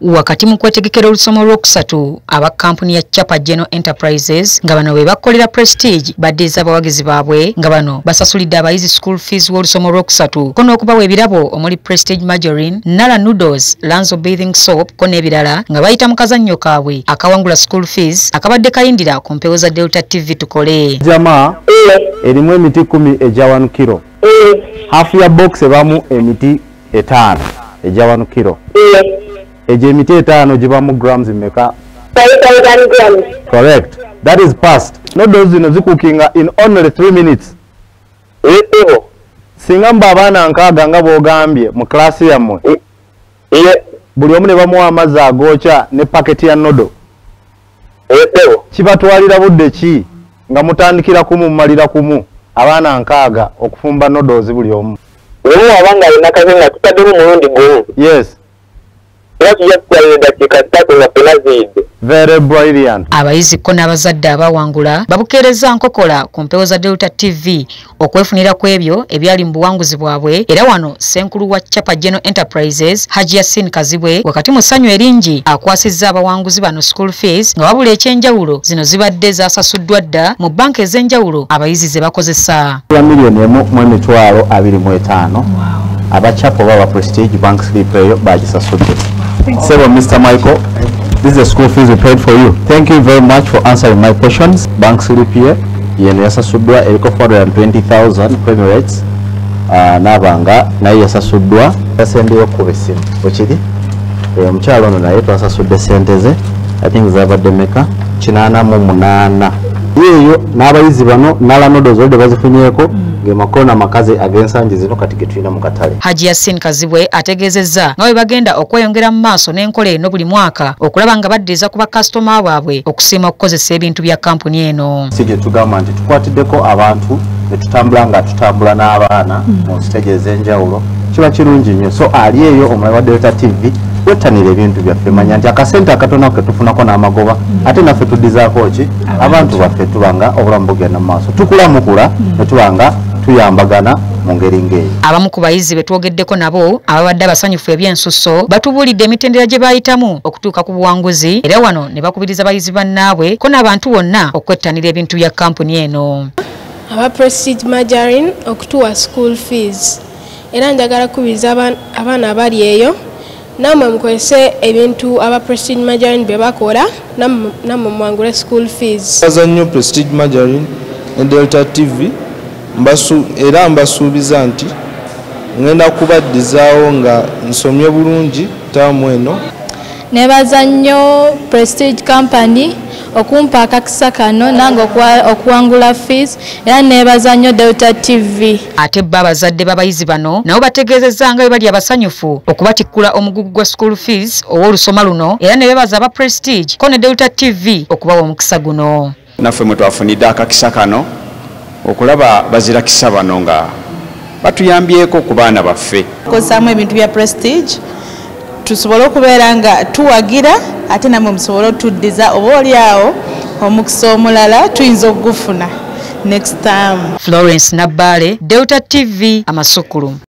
wakati mu kwetegekera olusomo olwokusatu aba kampuni ya Chapa General Enterprises nga bano we bakolera Prestige baddeeza abawagizi baabwe nga bano basasulidde abayizi school fees w'olusomo olwokusatu ko n'okubawa ebirabo omuli Prestige Margarine, Nala Noodles, Lanzo Bathing Soap ko n'ebirala nga bayita mu kazannyo kaabwe akawangula school fees akabadde kayindira ku mpewo za Delta TV Tukole. Jamaa erimu emiti 10 eja 1 kilo. Half ya box ebamu emiti 5 eja 1 kilo. Eje emiti 5 jibamu grams meka. 5,000 grams. Correct. That is past. Noodles zino zikukinga in only 3 minutes. Singa mbabana nkaaga nga bogambye mu class yammwe. Buli omu ne bamuwa amazzi agoocha ne packet ya noodle. Kibatwalira budde ki nga mutandikira kumu mmalira kumu abaana nkaaga okufumba noodles buli omu. Wewe abanga alina kazinga tutadde mu mulundi gumu. Yes. Very brilliant. Abayizi ko n'abazadde abawangula babukeereza nkokola ku mpewo za Delta TV okwefunira ku ebyo ebyali mu buwanguzi bwabwe era wano senkulu wa Chapa General Enterprises Haji Yasin Kazibwe wakati mu ssanyu eringi akwasizza abawanguzi bano school fees nga wabula ekyenjawulo zino zibadde zasasuddwa dda mu banka ez'enjawulo abayizi ze bakozesa. $1,225,000 abachapo baba Prestige bank slip eyo bagisasudde. So Mr. Michael, this is the school fees we paid for you. Thank you very much for answering my questions. Bank slip here, yene yasasudwa eliko 420,000 premier rates. Nabanga naye yasasudwa yasendeyo ku besimu. Okiri? Omukyalo ono naye twasasudde sente ze. I think zabadde meka 88. Yeyo n'abayizi bano Nala Noodles olde bazifunyeko gemakona makaze agensanji zino kati getulina mu katale. Haji Yasin Kazibwe ategeezezza nga bwe bagenda okweyongera mu maaso n'enkola eno buli mwaka okulaba nga baddeeza ku bakasitoma baabwe okusiima okukozesa ebintu bya kampuni eno. Sije tugamba nti tukwatiddeko abantu ne tutambula nga tutambula n'abaana mu stage ez'enjawulo kiba kirungi nnyo. So ali eyo omulabi wa Delta TV wetanira ebintu byaffe manya nti akasente akatono ke tufunako n'amagoba ate naffe tuddizaako ki abantu baffe tubanga obulamu bugenda mu maaso tukulamukula ne tubanga tuyambagana mu ngeri ng'eyo. Abamu ku bayizi be twogeddeko nabo ababadde abasanyufu eby'ensusso batubuulidde emitendera gye bayitamu okutuuka ku buwanguzi era wano ne bakubiriza abayizi bannaabwe ko n'abantu bonna okwettanira ebintu bya kampuni eno. Aba Prestige Margarine okutuwa school fees era njagala kubiriza abaana abali eyo namwe mukozese ebintu aba Prestige Margarine bye bakola namwe mwangule school fees. Esanyu Prestige Margarine and Delta TV era mbasuubiza nti ngenda kubaddizaawo nga nsomye bulungi taamu eno. Nebaza nnyo Prestige Company okumpa akakisa kano nange okuwangula fees era nebaza nnyo Delta TV. Ate bba abazadde b'abayizi bano nabo bategeezezza nga bwe bali abasanyufu okubatikkula omugugu gwa school fees ow'olusoma luno era ne bebaza aba Prestige ko ne Delta TV okubawa omukisa guno. Naffe mwe twafunidde akakisa kano okulaba bazirakisa bano nga batuyambyeko ku baana baffe. Kozesaamu ebintu bya Prestige tusobole okubeera nga tuwagira ate namwe musobole otuddiza oba oliawo omukisa omulala tuyinza okugufuna next time. Florence Nabbale, Delta TV, Amasukulu.